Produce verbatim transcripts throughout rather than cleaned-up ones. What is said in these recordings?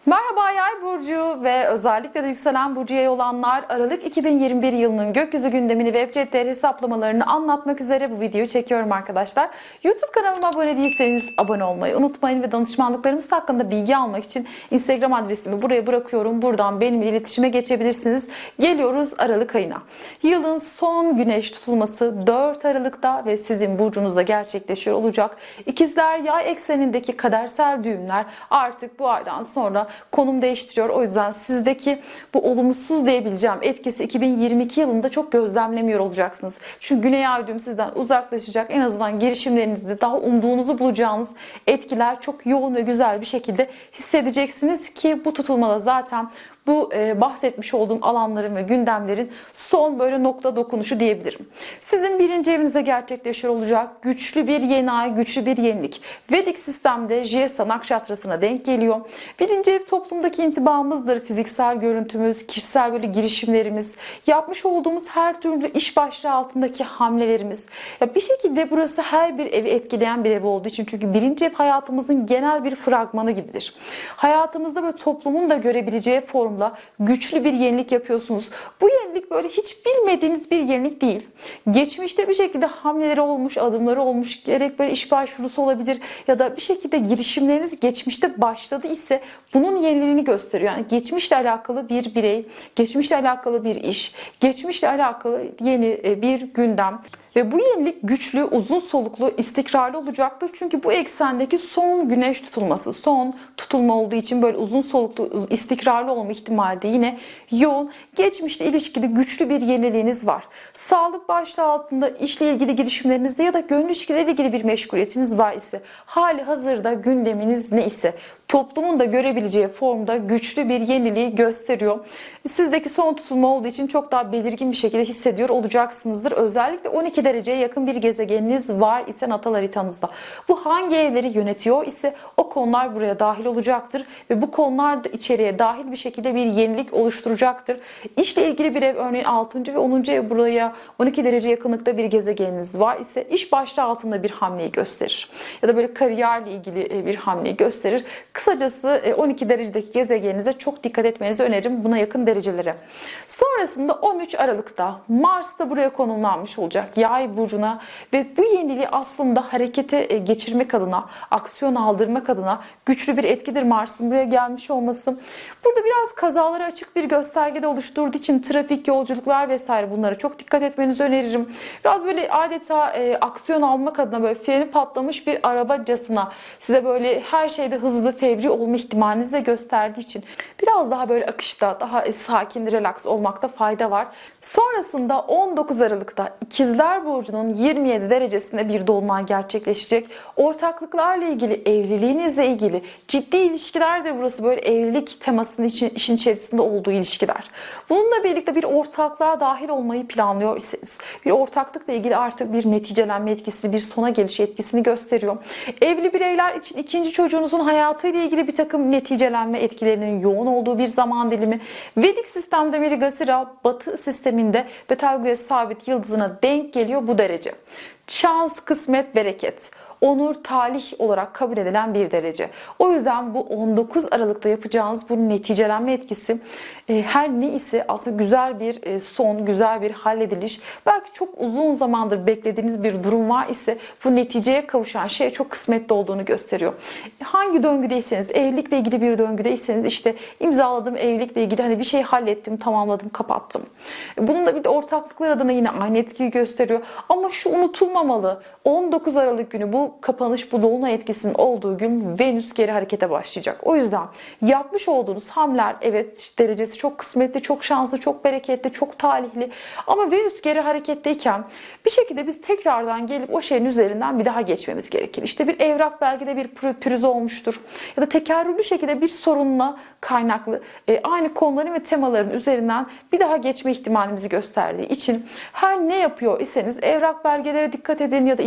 Merhaba Yay burcu ve özellikle de yükselen burcu Yay olanlar, Aralık iki bin yirmi bir yılının gökyüzü gündemini ve Ebced hesaplamalarını anlatmak üzere bu videoyu çekiyorum arkadaşlar. YouTube kanalıma abone değilseniz abone olmayı unutmayın ve danışmanlıklarımız hakkında bilgi almak için Instagram adresimi buraya bırakıyorum. Buradan benimle iletişime geçebilirsiniz. Geliyoruz Aralık ayına. Yılın son güneş tutulması dört Aralık'ta ve sizin burcunuzda gerçekleşiyor olacak. İkizler Yay eksenindeki kadersel düğümler artık bu aydan sonra konum değiştiriyor. O yüzden sizdeki bu olumsuz diyebileceğim etkisi iki bin yirmi iki yılında çok gözlemlemiyor olacaksınız. Çünkü Güney Ay düğümü sizden uzaklaşacak. En azından girişimlerinizde daha umduğunuzu bulacağınız etkiler çok yoğun ve güzel bir şekilde hissedeceksiniz ki bu tutulmada zaten bu e, bahsetmiş olduğum alanların ve gündemlerin son böyle nokta dokunuşu diyebilirim. Sizin birinci evinizde gerçekleşiyor olacak güçlü bir yeni ay, güçlü bir yenilik. Vedik sistemde Jyesta Nakşatrası'na denk geliyor. Birinci ev toplumdaki intibamızdır. Fiziksel görüntümüz, kişisel böyle girişimlerimiz, yapmış olduğumuz her türlü iş başlığı altındaki hamlelerimiz. Ya bir şekilde burası her bir evi etkileyen bir ev olduğu için, çünkü birinci ev hayatımızın genel bir fragmanı gibidir. Hayatımızda böyle toplumun da görebileceği form güçlü bir yenilik yapıyorsunuz. Bu yenilik böyle hiç bilmediğiniz bir yenilik değil. Geçmişte bir şekilde hamleleri olmuş, adımları olmuş, gerek böyle iş başvurusu olabilir ya da bir şekilde girişimleriniz geçmişte başladı ise bunun yeniliğini gösteriyor. Yani geçmişle alakalı bir birey, geçmişle alakalı bir iş, geçmişle alakalı yeni bir gündem. Ve bu yenilik güçlü, uzun soluklu, istikrarlı olacaktır. Çünkü bu eksendeki son güneş tutulması, son tutulma olduğu için böyle uzun soluklu, istikrarlı olma ihtimali de yine yoğun. Geçmişle ilişkili güçlü bir yeniliğiniz var. Sağlık başlığı altında işle ilgili girişimlerinizde ya da gönül ilişkileriyle ilgili bir meşguliyetiniz var ise, hali hazırda gündeminiz ne ise, toplumun da görebileceği formda güçlü bir yeniliği gösteriyor. Sizdeki son tutulma olduğu için çok daha belirgin bir şekilde hissediyor olacaksınızdır. Özellikle on iki dereceye yakın bir gezegeniniz var ise natal haritanızda. Bu hangi evleri yönetiyor ise o konular buraya dahil olacaktır ve bu konular da içeriye dahil bir şekilde bir yenilik oluşturacaktır. İşle ilgili bir ev, örneğin altıncı ve onuncu ev, buraya on iki derece yakınlıkta bir gezegeniniz var ise iş başlığı altında bir hamleyi gösterir. Ya da böyle kariyerle ilgili bir hamleyi gösterir. Kısacası on iki derecedeki gezegeninize çok dikkat etmenizi öneririm, buna yakın derecelere. Sonrasında on üç Aralık'ta Mars da buraya konumlanmış olacak Yay burcuna ve bu yeniliği aslında harekete geçirmek adına, aksiyon aldırmak adına güçlü bir etkidir Mars'ın buraya gelmiş olması. Burada biraz kazalara açık bir göstergede oluşturduğu için trafik, yolculuklar vesaire, bunlara çok dikkat etmenizi öneririm. Biraz böyle adeta e, aksiyon almak adına böyle freni patlamış bir arabacasına size böyle her şeyde hızlı, fevri olma ihtimalinizi de gösterdiği için biraz daha böyle akışta, daha sakin, relax olmakta fayda var. Sonrasında on dokuz Aralık'ta İkizler Burcu'nun yirmi yedi derecesinde bir dolunay gerçekleşecek. Ortaklıklarla ilgili, evliliğinizle ilgili, ciddi ilişkiler de burası böyle evlilik temasının için, işin içerisinde olduğu ilişkiler. Bununla birlikte bir ortaklığa dahil olmayı planlıyor iseniz, bir ortaklıkla ilgili artık bir neticelenme etkisini, bir sona geliş etkisini gösteriyor. Evli bireyler için ikinci çocuğunuzun hayatıyla ilgili bir takım neticelenme etkilerinin yoğun olduğu bir zaman dilimi. Vedik sistemde Mrigasira, Batı sisteminde Betelgeuse sabit yıldızına denk geliyor bu derece. Şans, kısmet, bereket, onur, talih olarak kabul edilen bir derece. O yüzden bu on dokuz Aralık'ta yapacağınız bu neticelenme etkisi e, her ne ise aslında güzel bir e, son, güzel bir hallediliş. Belki çok uzun zamandır beklediğiniz bir durum var ise bu neticeye kavuşan şey çok kısmetli olduğunu gösteriyor. Hangi döngüdeyseniz, evlilikle ilgili bir döngüdeyseniz, işte imzaladığım evlilikle ilgili hani bir şey hallettim, tamamladım, kapattım. Bununla bir de ortaklıklar adına yine aynı etkiyi gösteriyor. Ama şu unutulmamalı. on dokuz Aralık günü bu kapanış, bu dolunay etkisinin olduğu gün Venüs geri harekete başlayacak. O yüzden yapmış olduğunuz hamleler, evet, derecesi çok kısmetli, çok şanslı, çok bereketli, çok talihli. Ama Venüs geri hareketteyken bir şekilde biz tekrardan gelip o şeyin üzerinden bir daha geçmemiz gerekir. İşte bir evrak belgede bir pürüz olmuştur. Ya da tekerrürlü şekilde bir sorunla kaynaklı e, aynı konuların ve temaların üzerinden bir daha geçme ihtimalimizi gösterdiği için her ne yapıyor iseniz evrak belgelere dikkat edin ya da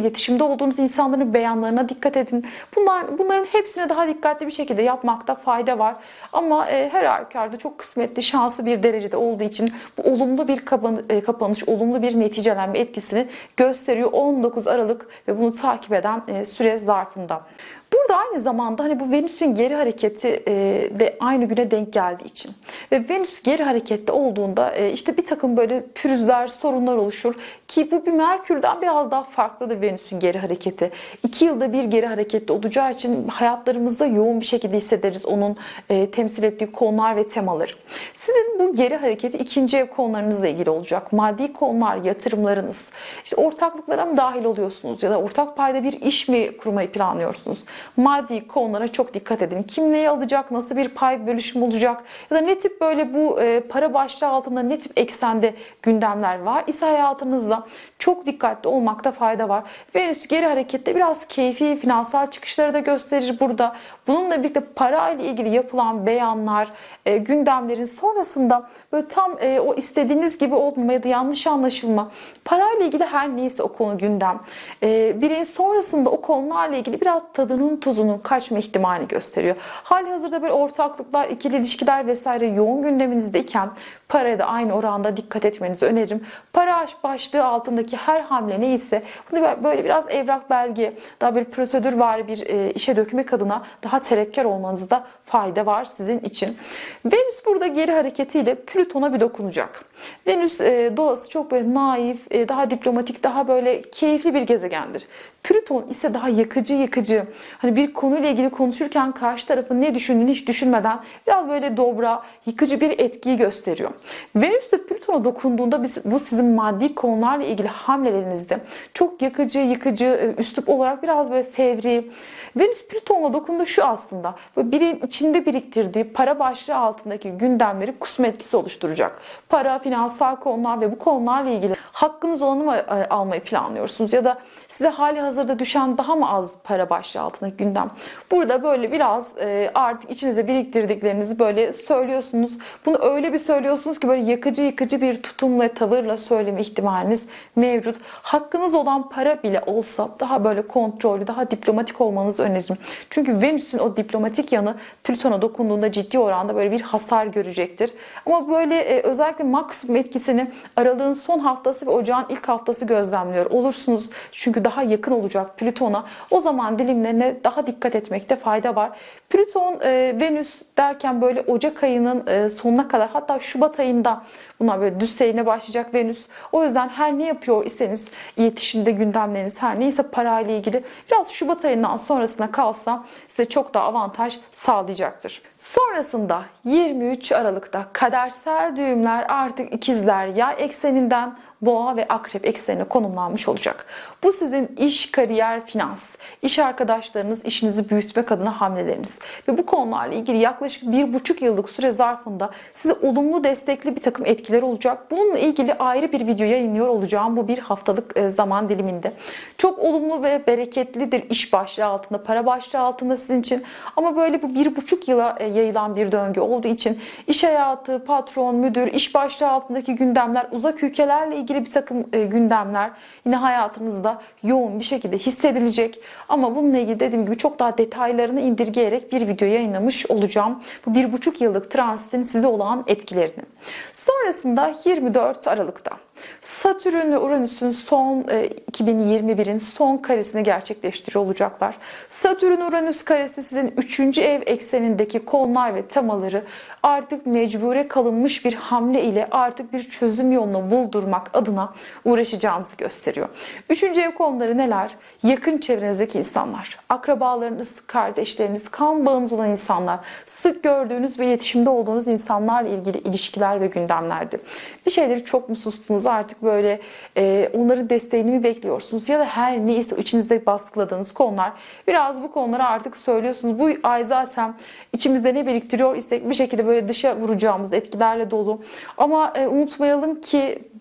iletişimde olduğunuz insanların beyanlarına dikkat edin. Bunlar, bunların hepsine daha dikkatli bir şekilde yapmakta fayda var. Ama e, her halükarda çok kısmetli, şanslı bir derecede olduğu için bu olumlu bir kapan e, kapanış, olumlu bir neticelenme etkisini gösteriyor on dokuz Aralık ve bunu takip eden e, süre zarfında. Burada aynı zamanda hani bu Venüs'ün geri hareketi e, de aynı güne denk geldiği için ve Venüs geri harekette olduğunda e, işte bir takım böyle pürüzler, sorunlar oluşur ki bu bir Merkür'den biraz daha farklıdır Venüs'ün geri hareketi. İki yılda bir geri harekette olacağı için hayatlarımızda yoğun bir şekilde hissederiz onun e, temsil ettiği konular ve temaları. Sizin bu geri hareketi ikinci ev konularınızla ilgili olacak. Maddi konular, yatırımlarınız, işte ortaklıklara mı dahil oluyorsunuz ya da ortak payda bir iş mi kurmayı planlıyorsunuz? Maddi konulara çok dikkat edin. Kim neyi alacak, nasıl bir pay bölüşüm olacak ya da ne tip böyle bu e, para başlığı altında ne tip eksende gündemler var ise hayatınızda çok dikkatli olmakta fayda var. Venüs geri harekette biraz keyfi finansal çıkışları da gösterir burada. Bununla birlikte para ile ilgili yapılan beyanlar, e, gündemlerin sonrasında böyle tam e, o istediğiniz gibi olmama ya da yanlış anlaşılma, para ile ilgili her neyse o konu gündem. E, bireyin sonrasında o konularla ilgili biraz tadının tuzunun kaçma ihtimali gösteriyor. Hali hazırda böyle ortaklıklar, ikili ilişkiler vesaire yoğun gündeminizdeyken paraya da aynı oranda dikkat etmenizi öneririm. Para başlığı altındaki her hamle neyse bunu böyle biraz evrak belge, daha bir prosedürvari bir e, işe dökmek adına daha terekkar olmanızda fayda var sizin için. Venüs burada geri hareketiyle Plüton'a bir dokunacak. Venüs e, doğası çok böyle naif, e, daha diplomatik, daha böyle keyifli bir gezegendir. Plüton ise daha yakıcı yıkıcı. Hani bir konuyla ilgili konuşurken karşı tarafın ne düşündüğünü hiç düşünmeden biraz böyle dobra, yıkıcı bir etkiyi gösteriyor. Venüs de Plüton'a dokunduğunda bu sizin maddi konularla ilgili hamlelerinizde çok yakıcı, yıkıcı, üslup olarak biraz böyle fevri. Venüs Plüton'a dokunduğu şu aslında. Böyle birin içinde biriktirdiği para başlığı altındaki gündemleri kusma etkisi oluşturacak. Para, finansal konular ve bu konularla ilgili hakkınız olanı mı almayı planlıyorsunuz? Ya da size hali hazırda düşen daha mı az para başlığı altındaki gündem? Burada böyle biraz artık içinize biriktirdiklerinizi böyle söylüyorsunuz. Bunu öyle bir söylüyorsunuz ki böyle yakıcı yıkıcı bir tutumla, tavırla söyleme ihtimaliniz mevcut. Hakkınız olan para bile olsa daha böyle kontrollü, daha diplomatik olmanızı öneririm. Çünkü Venüs'ün o diplomatik yanı Plüton'a dokunduğunda ciddi oranda böyle bir hasar görecektir. Ama böyle e, özellikle maksimum etkisini Aralık'ın son haftası ve Ocağın ilk haftası gözlemliyor olursunuz. Çünkü daha yakın olacak Plüton'a. O zaman dilimlerine daha dikkat etmekte fayda var. Plüton, e, Venüs derken böyle Ocak ayının e, sonuna kadar, hatta Şubat ayında bunlar böyle düz seyrine başlayacak Venüs. O yüzden her ne yapıyor iseniz iletişimde gündemleriniz her neyse parayla ilgili biraz Şubat ayından sonrasına kalsa size çok daha avantaj sağlayacaktır. Sonrasında yirmi üç Aralık'ta kadersel düğümler artık ikizler yay ekseninden boğa ve akrep eksenine konumlanmış olacak. Bu sizin iş, kariyer, finans, iş arkadaşlarınız, işinizi büyütmek adına hamleleriniz. Ve bu konularla ilgili yaklaşık bir buçuk yıllık süre zarfında size olumlu destekli bir takım etkiler olacak. Bununla ilgili ayrı bir video yayınlıyor olacağım bu bir haftalık zaman diliminde. Çok olumlu ve bereketlidir iş başlığı altında, para başlığı altında sizin için. Ama böyle bu bir buçuk yıla yayılan bir döngü olduğu için iş hayatı, patron, müdür, iş başlığı altındaki gündemler, uzak ülkelerle ilgili bir takım gündemler yine hayatınızda yoğun bir şekilde hissedilecek. Ama bununla ilgili dediğim gibi çok daha detaylarını indirgeyerek bir video yayınlamış olacağım. Bu bir buçuk yıllık transitin size olan etkilerini. Sonrasında yirmi dört Aralık'ta Satürn ve Uranüs'ün son iki bin yirmi birin son karesini gerçekleştiriyor olacaklar. Satürn-Uranüs karesi sizin üçüncü ev eksenindeki konular ve temaları artık mecbure kalınmış bir hamle ile artık bir çözüm yolunu buldurmak adına uğraşacağınızı gösteriyor. Üçüncü ev konuları neler? Yakın çevrenizdeki insanlar, akrabalarınız, kardeşleriniz, kan bağınız olan insanlar, sık gördüğünüz ve iletişimde olduğunuz insanlarla ilgili ilişkiler ve gündemlerdi. Bir şeyleri çok mu sustunuz artık böyle e, onların desteğini mi bekliyorsunuz ya da her neyse içinizde baskıladığınız konular, biraz bu konuları artık söylüyorsunuz. Bu ay zaten içimizde ne biriktiriyor isek bir şekilde böyle dışa vuracağımız etkilerle dolu. Ama e, unutmayalım ki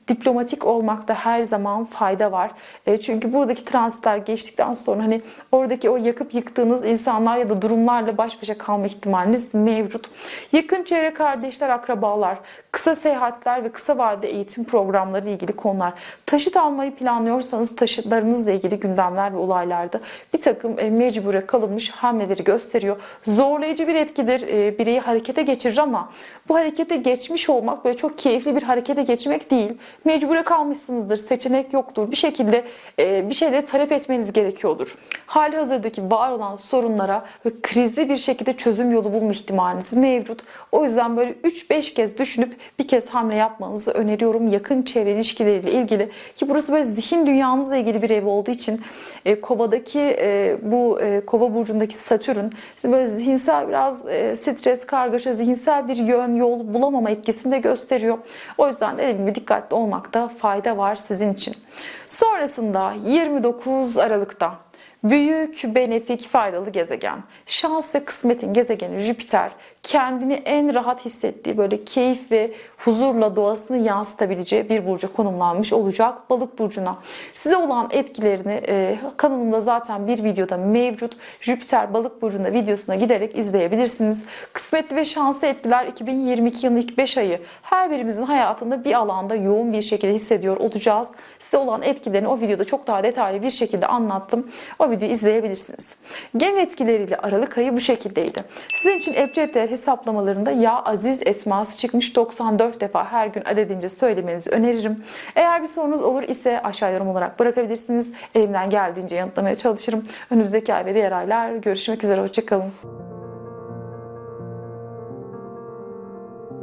diplomatik olmakta her zaman fayda var. E, çünkü buradaki transitler geçtikten sonra hani oradaki o yakıp yıktığınız insanlar ya da durumlarla baş başa kalma ihtimaliniz mevcut. Yakın çevre, kardeşler, akrabalar, kısa seyahatler ve kısa vadeli eğitim programları ile ilgili konular. Taşıt almayı planlıyorsanız taşıtlarınızla ilgili gündemler ve olaylarda bir takım e, mecbure kalınmış hamleleri gösteriyor. Zorlayıcı bir etkidir. E, bireyi harekete geçirir ama bu harekete geçmiş olmak böyle çok keyifli bir harekete geçmek değil. Mecbure kalmışsınızdır, seçenek yoktur. Bir şekilde e, bir şeyleri talep etmeniz gerekiyordur. Hali hazırdaki var olan sorunlara ve krizli bir şekilde çözüm yolu bulma ihtimaliniz mevcut. O yüzden böyle üç beş kez düşünüp bir kez hamle yapmanızı öneriyorum. Yakın çevre ilişkileriyle ilgili ki burası böyle zihin dünyanızla ilgili bir ev olduğu için e, Kova'daki e, bu e, Kova burcundaki Satürn işte böyle zihinsel biraz e, stres, kargaşa, zihinsel bir yön, yol bulamama etkisini de gösteriyor. O yüzden dediğim gibi dikkatli olmakta fayda var sizin için. Sonrasında yirmi dokuz Aralık'ta büyük, benefik, faydalı gezegen. Şans ve kısmetin gezegeni Jüpiter kendini en rahat hissettiği böyle keyif ve huzurla doğasını yansıtabileceği bir burca konumlanmış olacak, Balık burcuna. Size olan etkilerini e, kanalımda zaten bir videoda mevcut. Jüpiter Balık burcunda videosuna giderek izleyebilirsiniz. Kısmetli ve şanslı etkiler iki bin yirmi iki yılının ilk beş ayı her birimizin hayatında bir alanda yoğun bir şekilde hissediyor olacağız. Size olan etkilerini o videoda çok daha detaylı bir şekilde anlattım. O videoyu izleyebilirsiniz. Genel etkileriyle Aralık ayı bu şekildeydi. Sizin için Ebced hesaplamalarında Ya Aziz esması çıkmış, doksan dört defa her gün adedince söylemenizi öneririm. Eğer bir sorunuz olur ise aşağı yorum olarak bırakabilirsiniz. Elimden geldiğince yanıtlamaya çalışırım. Önümüzdeki ay ve diğer aylar görüşmek üzere. Hoşçakalın.